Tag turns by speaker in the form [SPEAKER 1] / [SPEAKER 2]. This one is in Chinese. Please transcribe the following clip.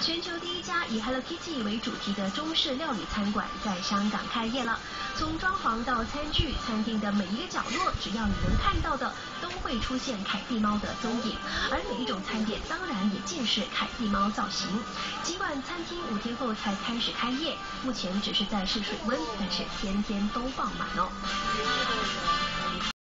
[SPEAKER 1] 全球第一家以 Hello Kitty 为主题的中式料理餐馆在香港开业了。从装潢到餐具，餐厅的每一个角落，只要你能看到的，都会出现凯蒂猫的踪影。而每一种餐点当然也尽是凯蒂猫造型。尽管餐厅5天后才开始开业，目前只是在试水温，但是天天都爆满哦。